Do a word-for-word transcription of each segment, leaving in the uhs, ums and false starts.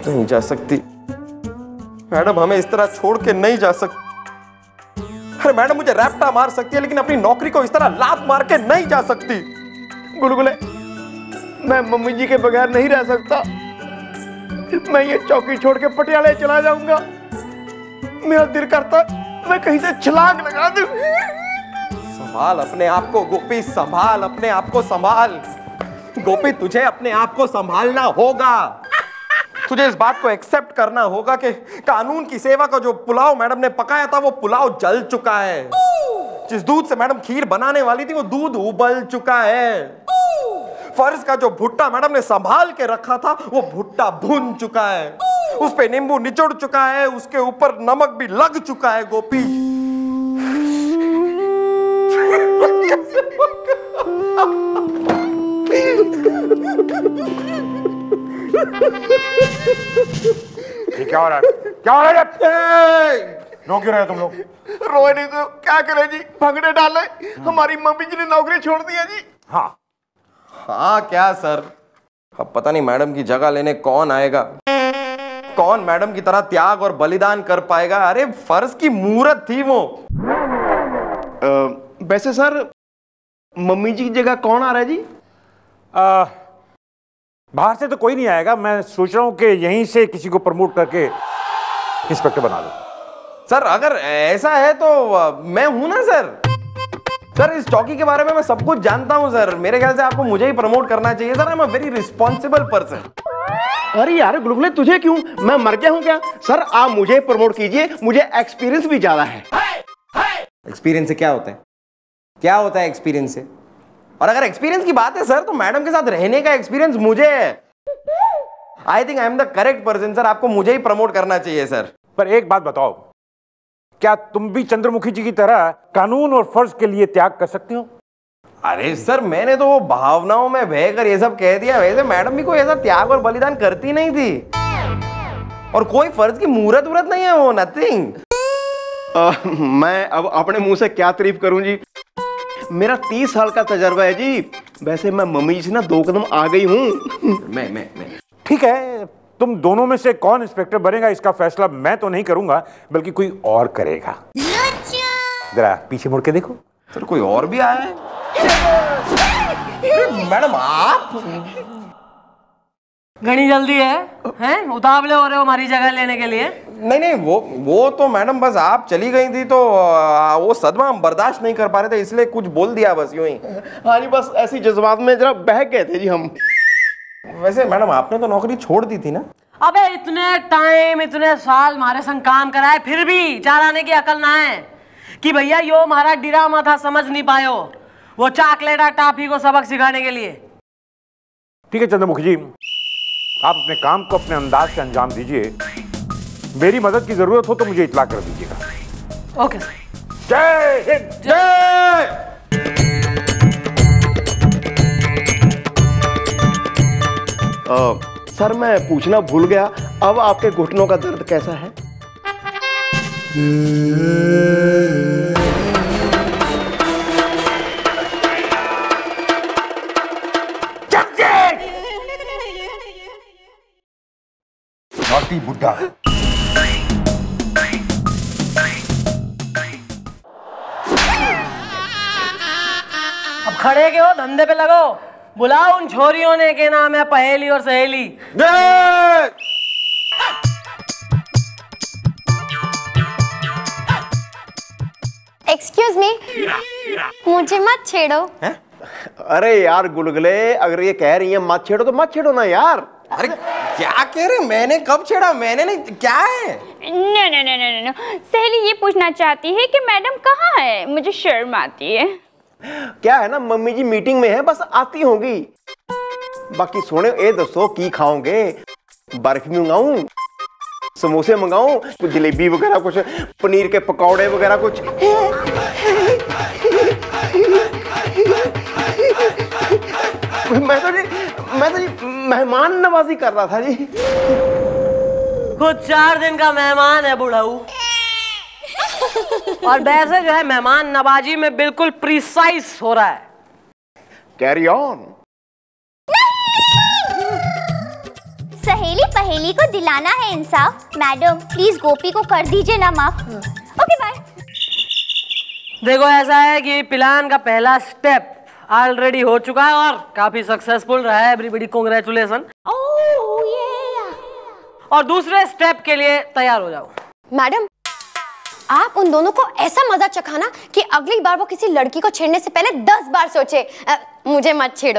नहीं जा सकती मैडम, हमें इस तरह छोड़ के नहीं जा सकती। अरे मैडम, मुझे रैप्टा मार सकती है लेकिन अपनी नौकरी को इस तरह लात मार के नहीं जा सकती। गुलगुले, मैं मम्मी जी के बगैर नहीं रह सकता। मैं ये चौकी छोड़ के पटियाले चला जाऊंगा। मेरा दिल करता मैं कहीं से छलांग लगा दूं। संभाल अपने आप को गोपी, संभाल अपने आप को, संभाल गोपी, तुझे अपने आप को संभालना होगा। तुझे इस बात को एक्सेप्ट करना होगा कि कानून की सेवा का जो पुलाव मैडम ने पकाया था वो पुलाव जल चुका है। जिस दूध से मैडम खीर बनाने वाली थी वो दूध उबल चुका है। फर्ज का जो भुट्टा मैडम ने संभाल के रखा था वो भुट्टा भुन चुका है। उस पे नींबू निचोड़ चुका है, उसके ऊपर नमक भी लग चुका है। गोपी, ये क्या हो रहा है? क्या हो रहा है? रो क्यों रहे हो तुम लोग? रोए नहीं तो क्या करें जी, भगड़े डाले। हमारी मम्मी जी ने नौकरी छोड़ दी है जी। हाँ हाँ क्या सर, अब पता नहीं मैडम की जगह लेने कौन आएगा, कौन मैडम की तरह त्याग और बलिदान कर पाएगा। अरे फर्ज की मूरत थी वो। आ, वैसे सर, मम्मी जी की जगह कौन आ रहा है जी? आ, बाहर से तो कोई नहीं आएगा। मैं सोच रहा हूं कि यहीं से किसी को प्रमोट करके इंस्पेक्टर बना दो। सर अगर ऐसा है तो मैं हूं ना सर। सर इस चौकी के बारे में मैं सब कुछ जानता हूं सर। मेरे ख्याल से आपको मुझे ही प्रमोट करना चाहिए sir. I am a very responsible person. अरे यार गुलगुले, तुझे क्यों? मैं मर गया हूं क्या? सर आप मुझे प्रमोट कीजिए, मुझे एक्सपीरियंस भी ज्यादा है। एक्सपीरियंस से क्या होता है? क्या होता है एक्सपीरियंस से? और अगर एक्सपीरियंस की बात है सर तो मैडम के साथ रहने का एक्सपीरियंस मुझे है। I think I am the correct person sir. आपको मुझे ही प्रमोट करना चाहिए सर। पर एक बात बताओ, क्या तुम भी चंद्रमुखी जी की तरह कानून और फर्ज के लिए त्याग कर सकते हो? अरे सर, मैंने तो वो भावनाओं में बहकर ये सब कह दिया। वैसे मैडम भी कोई ऐसा त्याग और बलिदान करती नहीं थी और कोई फर्ज की मूरत वूरत नहीं है वो, नथिंग। मैं अब अपने मुंह से क्या तारीफ करूं जी। मेरा तीस साल का तजर्बा है जी। वैसे मैं मम्मी जी से ना दो कदम आ गई हूं। मैं मैं मैं ठीक है, तुम दोनों में से कौन इंस्पेक्टर बनेगा इसका फैसला मैं तो नहीं करूंगा, बल्कि कोई और करेगा। जरा पीछे मुड़ के देखो। सर कोई और भी आया है? मैडम आप घनी जल्दी है, हैं? उतावले हो रहे हो हमारी जगह लेने के लिए? नहीं नहीं, वो वो तो मैडम बस आप चली गई थी तो आ, वो सदमा हम बर्दाश्त नहीं कर पा रहे थे, इसलिए कुछ बोल दिया बस यूं ही। हाँ जी, बस ऐसी जज्बात में जरा बह गए थे जी हम। वैसे मैडम आपने तो नौकरी छोड़ दी थी ना? अबे इतने टाइम, इतने साल हमारे संग काम कराए, फिर भी चार आने की अकल ना है कि भैया यो हमारा ड्रामा था, समझ नहीं पाए हो। वो चॉकलेट और टॉफी को सबक सिखाने के लिए। ठीक है चंद्रमुखी जी, आप अपने काम को अपने अंदाज से अंजाम दीजिए। मेरी मदद की जरूरत हो तो मुझे इत्तला कर दीजिएगा। ओके। जय हिंद। जय। सर मैं पूछना भूल गया, अब आपके घुटनों का दर्द कैसा है? नॉटी बुड्ढा। अब खड़े के हो, धंधे पे लगो। बुलाओ उन छोरियों ने के नाम है पहेली और सहेली। एक्सक्यूज मी, मुझे मत छेड़ो। है? अरे यार गुलगुले, अगर ये कह रही है मत छेड़ो तो मत छेड़ो ना यार। अरे क्या कह रहे? मैंने कब छेड़ा? मैंने नहीं। क्या है? No no no no no, सहेली ये पूछना चाहती है कि मैडम कहाँ है, मुझे शर्म आती है। क्या है ना, मम्मी जी मीटिंग में है, बस आती होंगी। बाकी सोने ए दसो की खाओगे? बर्फी मंगाऊं, समोसे मंगाऊं, कुछ जलेबी वगैरह, कुछ पनीर के पकौड़े वगैरह कुछ? मैं तो जी मैं तो जी मेहमान नवाजी कर रहा था जी। खुद चार दिन का मेहमान है बुढ़ाऊ। और वैसे जो है मेहमान नवाजी में बिल्कुल प्रिसाइज हो रहा है। Carry on. सहेली पहेली को दिलाना है इंसाफ। मैडम प्लीज गोपी को कर दीजिए ना माफ। Okay bye. देखो ऐसा है कि प्लान का पहला स्टेप ऑलरेडी हो चुका है और काफी सक्सेसफुल रहा है। Everybody congratulation. और दूसरे स्टेप के लिए तैयार हो जाओ। मैडम आप उन दोनों को ऐसा मजा चखाना कि अगली बार वो किसी लड़की को छेड़ने से पहले दस बार सोचे अ, मुझे मत छेड़ो।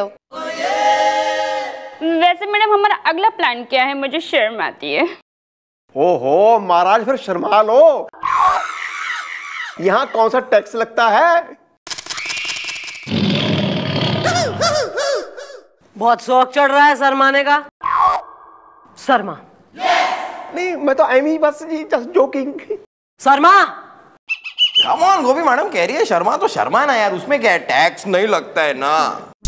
वैसे मैडम हमारा अगला प्लान क्या है? मुझे शर्म आती है। ओहो महाराज फिर शर्मा लो। यहाँ कौन सा टैक्स लगता है? बहुत शौक चढ़ रहा है शर्माने का। शर्मा नहीं मैं तो एम ही बस जी just joking. Sharma come on Gopi madam कह रही है शर्मा तो शर्मा ना यार, उसमें क्या है, टैक्स नहीं लगता है ना।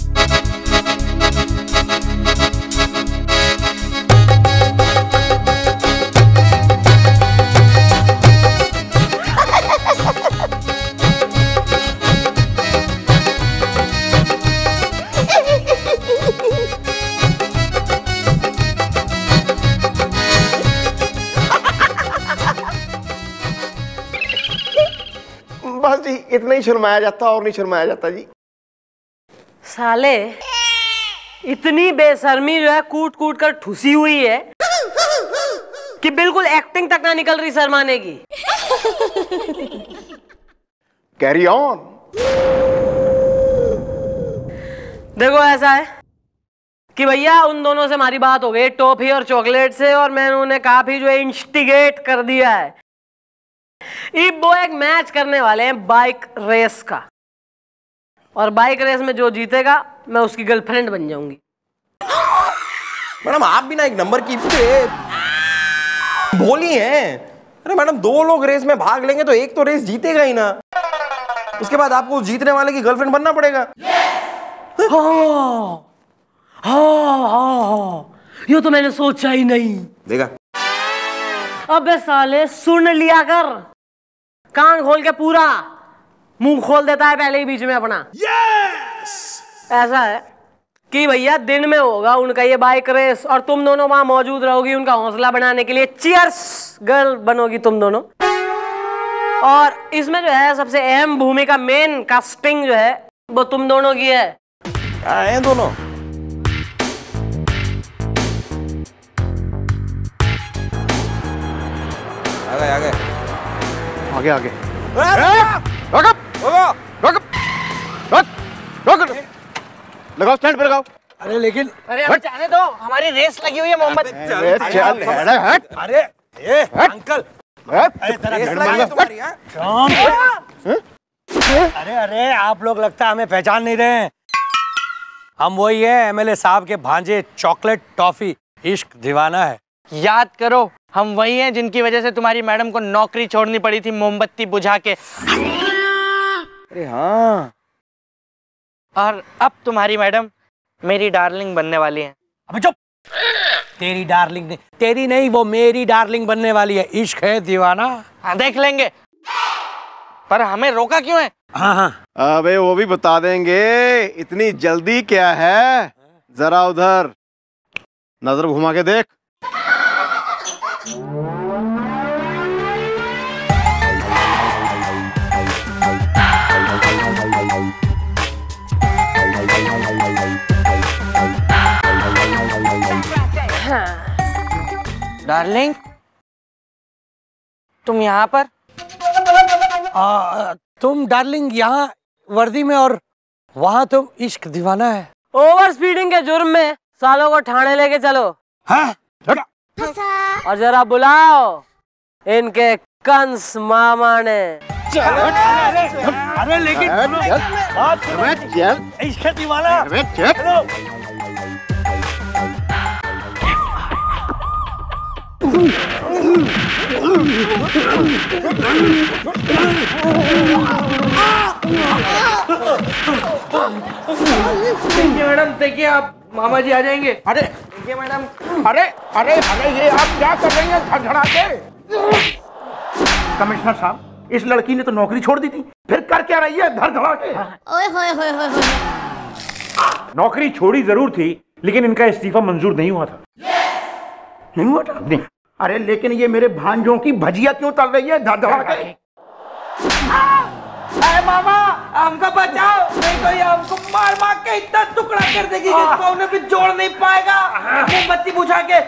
बस जी इतना ही शर्माया जाता और नहीं शर्माया जाता जी। साले इतनी बेशर्मी जो है कूट कूट कर ठुसी हुई है कि बिल्कुल एक्टिंग तक ना निकल रही शर्माने की। Carry on. देखो ऐसा है कि भैया उन दोनों से हमारी बात हो गई टॉफी और चॉकलेट से, और मैंने उन्हें काफी जो है इंस्टिगेट कर दिया है। अब वो एक मैच करने वाले हैं बाइक रेस का, और बाइक रेस में जो जीतेगा मैं उसकी गर्लफ्रेंड बन जाऊंगी। मैडम आप भी ना एक नंबर की भोली हैं। अरे मैडम दो लोग रेस में भाग लेंगे तो एक तो रेस जीतेगा ही ना, उसके बाद आपको जीतने वाले की गर्लफ्रेंड बनना पड़ेगा। हाँ, हाँ, हाँ, ये तो मैंने सोचा ही नहीं। देखा अबे साले सुन लिया कर, कान खोल के पूरा मुंह खोल देता है पहले ही बीच में अपना। यस ऐसा है कि भैया दिन में होगा उनका ये बाइक रेस, और तुम दोनों वहां मौजूद रहोगी उनका हौसला बढ़ाने के लिए। चियर्स गर्ल बनोगी तुम दोनों। और इसमें जो है सबसे अहम भूमिका, मेन कास्टिंग जो है वो तुम दोनों की है। क्या है दोनों? आगे आगे आगे आगे लगाओ स्टैंड पे लगाओ। अरे लेकिन अरे अब जाने दो, हमारी रेस लगी हुई है मोहम्मद। अरे चल हट। अरे ए अंकल रेस लगी है तुम्हारी, हाँ? अरे अरे आप लोग लगता है हमें पहचान नहीं रहे हैं। हम वही है एमएलए साहब के भांजे, चॉकलेट टॉफी इश्क दीवाना है। याद करो हम वही हैं जिनकी वजह से तुम्हारी मैडम को नौकरी छोड़नी पड़ी थी मोमबत्ती बुझा के। अरे हाँ। और अब तुम्हारी मैडम मेरी डार्लिंग बनने वाली है। अबे चुप। तेरी डार्लिंग नहीं, तेरी नहीं, वो मेरी डार्लिंग बनने वाली है। इश्क है दीवाना। हाँ देख लेंगे, पर हमें रोका क्यों है? हाँ हाँ अबे वो भी बता देंगे, इतनी जल्दी क्या है? जरा उधर नजर घुमा के देख। डार्लिंग तुम यहाँ पर? आ, तुम डार्लिंग यहाँ वर्दी में और वहाँ तुम इश्क दीवाना है। ओवर स्पीडिंग के जुर्म में सालों को ठाणे लेके चलो। हाँ? और जरा बुलाओ इनके कंस मामा ने। अरे लेकिन इश्क दीवाना। मैडम देखिए आप मामा जी आ जाएंगे। अरे देखिए मैडम। अरे अरे अरे ये आप क्या कर रही हैं धड़धड़ा के? कमिश्नर साहब इस लड़की ने तो नौकरी छोड़ दी थी, फिर कर क्या रही है धड़धड़ा के? ओए होए होए होए होए। नौकरी छोड़ी जरूर थी लेकिन इनका इस्तीफा मंजूर नहीं हुआ था। नहीं हुआ था? नहीं। अरे लेकिन ये मेरे भांजों की भजिया क्यों तल रही है धड़धड़ा के? अरे मामा हमको बचाओ, नहीं तो ये हमको मार मार के इतना टुकड़ा कर देगी कि इसको उन्हें भी जोड़ नहीं पाएगा मोमबत्ती बुझा के।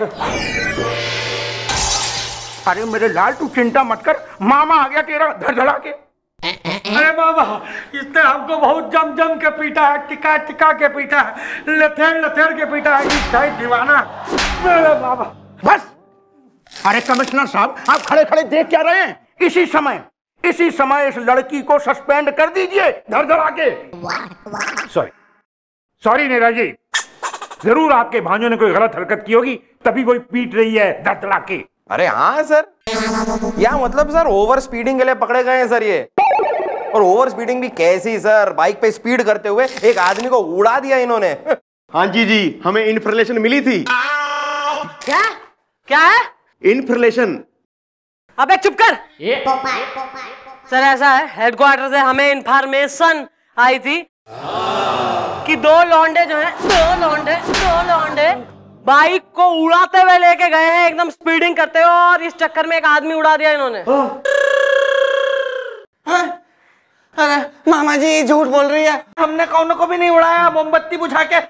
अरे मेरे लाल तू चिंता मत कर, मामा आ गया तेरा धड़धड़ा के। अरे बाबा इसने हमको बहुत जम जम के पीटा है, टिका टिका के पीटा है, लथेड़ लथेड़ के पीटा है, इसका ही दीवाना मेरे बाबा। बस। अरे कमिश्नर साहब आप खड़े खड़े देख क्या रहे हैं? इसी समय इसी समय इस लड़की को सस्पेंड कर दीजिए धड़धड़ा के। सॉरी सॉरी नेता जी, जरूर आपके भांजों ने कोई गलत हरकत की होगी तभी कोई पीट रही है धड़धड़ा के। अरे हाँ सर, या मतलब सर ओवर स्पीडिंग के लिए पकड़े गए हैं सर ये। और ओवर स्पीडिंग भी कैसी सर, बाइक पे स्पीड करते हुए एक आदमी को उड़ा दिया इन्होंने। हाँ जी जी, हमें इन्फॉर्मेशन मिली थी। क्या क्या है इन्फॉर्मेशन? अबे चुप कर। सर ऐसा है, हेडक्वार्टर से हमें इन्फॉर्मेशन आई थी कि दो लौंडे जो हैं, दो लौंडे दो लौंडे बाइक को उड़ाते हुए लेके गए हैं एकदम स्पीडिंग करते हुए, और इस चक्कर में एक आदमी उड़ा दिया इन्होंने। अरे मामा जी झूठ बोल रही है, हमने कौन को भी नहीं उड़ाया मोमबत्ती बुझा के।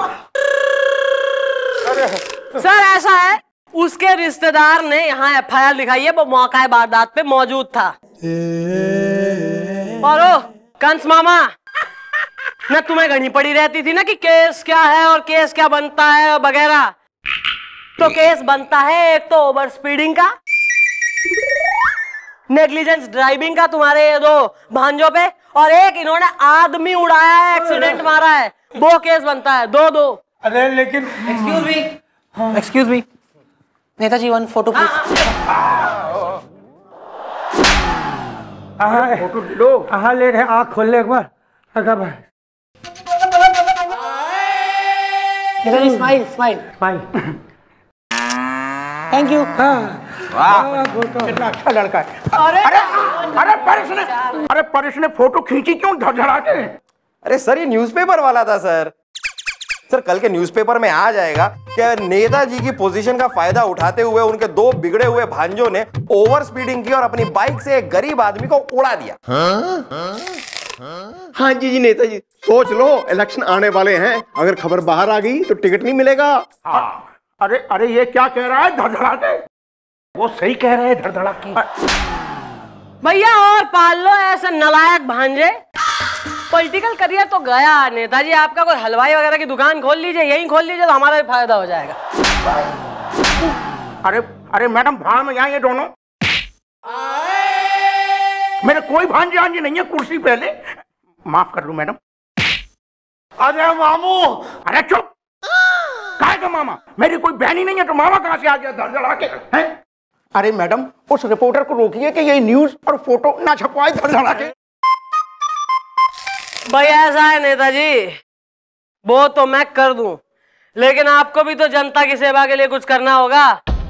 सर ऐसा है, उसके रिश्तेदार ने यहाँ एफ आई आर लिखाई है, वो मौका वारदात पे मौजूद था। और ओ कंस मामा, न तुम्हें घनी पड़ी रहती थी ना कि केस क्या है और केस क्या बनता है और वगैरह। तो केस बनता है एक तो ओवर स्पीडिंग का, नेग्लिजेंस ड्राइविंग का तुम्हारे ये दो भांजों पे, और एक इन्होंने आदमी उड़ाया है, एक्सीडेंट मारा है, वो केस बनता है। दो दो। अरे लेकिन एक्सक्यूज मी एक्सक्यूज मी नेताजी वन फोटो प्लीज। फोटो लो। हाँ ले रहे, आँख खोल ले एक बार। अगर नेताजी smile smile smile. Thank you. कितना अच्छा लड़का है। अरे अरे अरे परेश ने अरे परेश ने फोटो खींची क्यों धड़धड़ा के? अरे सर ये न्यूज़पेपर वाला था सर। सर कल के न्यूज़पेपर में आ जाएगा कि नेताजी की पोजीशन का फायदा उठाते हुए उनके दो बिगड़े हुए भांजों ने ओवर स्पीडिंग की और अपनी बाइक से एक गरीब आदमी को उड़ा दिया। हाँ जी जी नेताजी, सोच लो इलेक्शन आने वाले हैं, अगर खबर बाहर आ गई तो टिकट नहीं मिलेगा। अरे अरे ये क्या कह रहा है धड़धड़ा के? वो सही कह रहे हैं धड़धड़ा की। भैया और पाल लो ऐसे नलायक भांजे। पॉलिटिकल करियर तो गया नेताजी आपका, कोई हलवाई वगैरह की दुकान खोल लीजिए, यहीं खोल लीजिए तो हमारा भी फायदा हो जाएगा। अरे अरे मैडम भाड़ में जाए ये दोनों। मेरे कोई भांजे आंजे नहीं है, कुर्सी पहले माफ कर दो मैडम। अरे मामू। अरे चुप, काहे का मामा? मेरी कोई बहन ही नहीं है तो मामा कहां से आ गया धड़धड़ा के? हैं? अरे मैडम उस रिपोर्टर को रोकिए कि ये न्यूज और फोटो ना छपवाए धड़धड़ा के। भाई ऐसा है नेताजी, वो तो मैं कर दूं, लेकिन आपको भी तो जनता की सेवा के लिए कुछ करना होगा।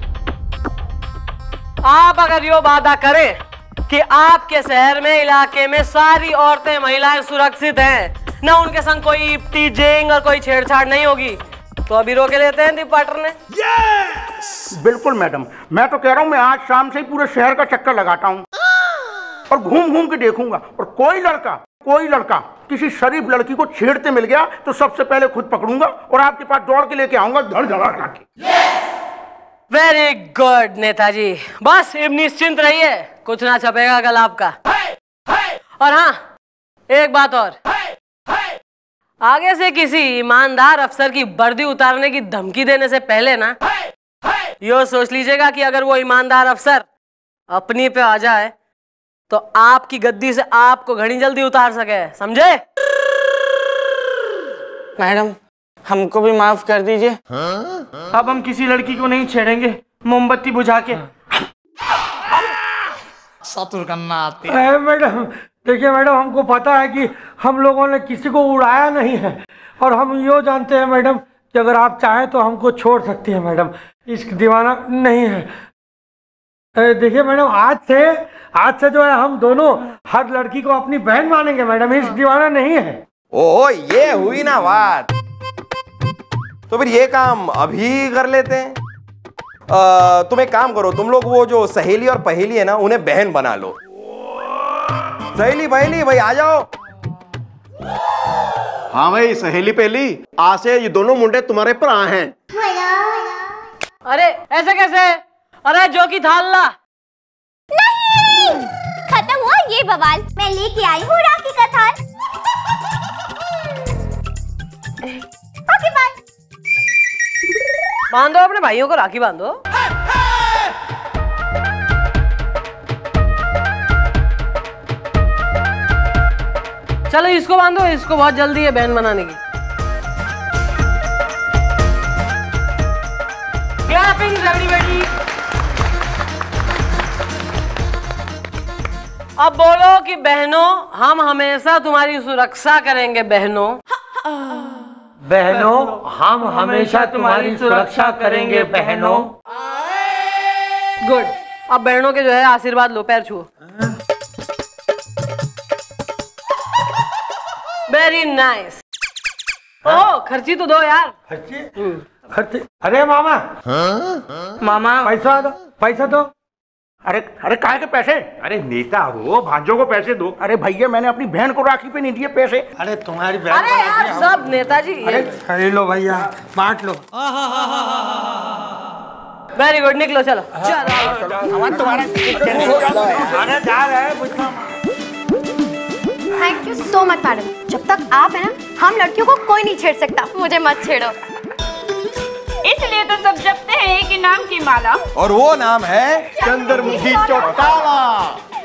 आप अगर यो वादा करें कि आपके शहर में, इलाके में सारी औरतें महिलाएं सुरक्षित हैं, ना उनके संग कोई टीजिंग और कोई छेड़छाड़ नहीं होगी, तो अभी रोके लेते हैं दीप पाटर ने। yes! बिल्कुल मैडम, मैं तो कह रहा हूँ मैं आज शाम से ही पूरे शहर का चक्कर लगाता हूँ और घूम घूम के देखूंगा, और कोई लड़का कोई लड़का किसी शरीफ लड़की को छेड़ते मिल गया तो सबसे पहले खुद पकड़ूंगा और आपके पास दौड़ के लेके आऊंगा धड़धड़ा के। वेरी गुड नेताजी, बस अब निश्चिंत रहिए, कुछ ना छपेगा कल आपका। और हाँ एक बात और, आगे से किसी ईमानदार अफसर की वर्दी उतारने की धमकी देने से पहले ना यो सोच लीजिएगा कि अगर वो ईमानदार अफसर अपनी पे आ जाए तो आपकी गद्दी से आपको घनी जल्दी उतार सके, समझे? मैडम हमको भी माफ कर दीजिए। अब हम किसी लड़की को नहीं छेड़ेंगे मोमबत्ती बुझा के। सतुर करना आती है। मैडम देखिए मैडम, हमको पता है कि हम लोगों ने किसी को उड़ाया नहीं है, और हम यो जानते हैं मैडम कि अगर आप चाहें तो हमको छोड़ सकती है मैडम, इश्क दीवाना नहीं है। देखिए मैडम, आज से आज से जो है हम दोनों हर लड़की को अपनी बहन मानेंगे मैडम, इश्क दीवाना नहीं है। ओह ये हुई ना बात, तो फिर ये काम अभी कर लेते हैं। आ, तुम एक काम करो, तुम लोग वो जो सहेली और पहेली है ना, उन्हें बहन बना लो। सहेली पहेली भाई आ जाओ। हाँ भाई सहेली पहेली, आज से ये दोनों मुंडे तुम्हारे पर आए हैं। अरे ऐसे कैसे? अरे जो की थाल ला। नहीं, खत्म हुआ ये बवाल। मैं लेके आई हूँ राखी का थाल। Okay bye. बांधो अपने भाइयों को राखी बांधो। चलो इसको बांधो, इसको बहुत जल्दी है बहन बनाने की। Clapping everybody. अब बोलो कि बहनों, हम हमेशा तुम्हारी सुरक्षा करेंगे बहनों। बहनों, हम हमेशा तुम्हारी सुरक्षा करेंगे बहनों। गुड। अब बहनों के जो है आशीर्वाद लो, पैर छुओ। Very nice. ओह खर्ची तो दो यार। खर्ची? खर्ची? अरे मामा। हाँ? मामा पैसा दो, पैसा दो। अरे अरे काहे के पैसे? अरे नेता हो, भांजों को पैसे दो। अरे भैया मैंने अपनी बहन को राखी पे नहीं दिए पैसे। अरे तुम्हारी बहन। अरे यार सब नेताजी। अरे खरीद लो भैया, बांट लो। वेरी गुड, निकलो चलो। Thank you so much madam. जब तक आप है ना, हम लड़कियों को कोई नहीं छेड़ सकता। मुझे मत छेड़ो। इसलिए तो सब जपते हैं कि नाम की माला। और वो नाम है चंद्रमुखी चौटाला।